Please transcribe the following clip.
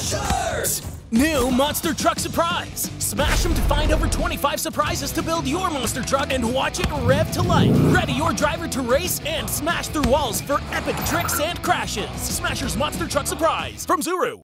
Smashers! New Monster Truck Surprise! Smash them to find over 25 surprises to build your monster truck and watch it rev to life. Ready your driver to race and smash through walls for epic tricks and crashes. Smashers Monster Truck Surprise from ZURU.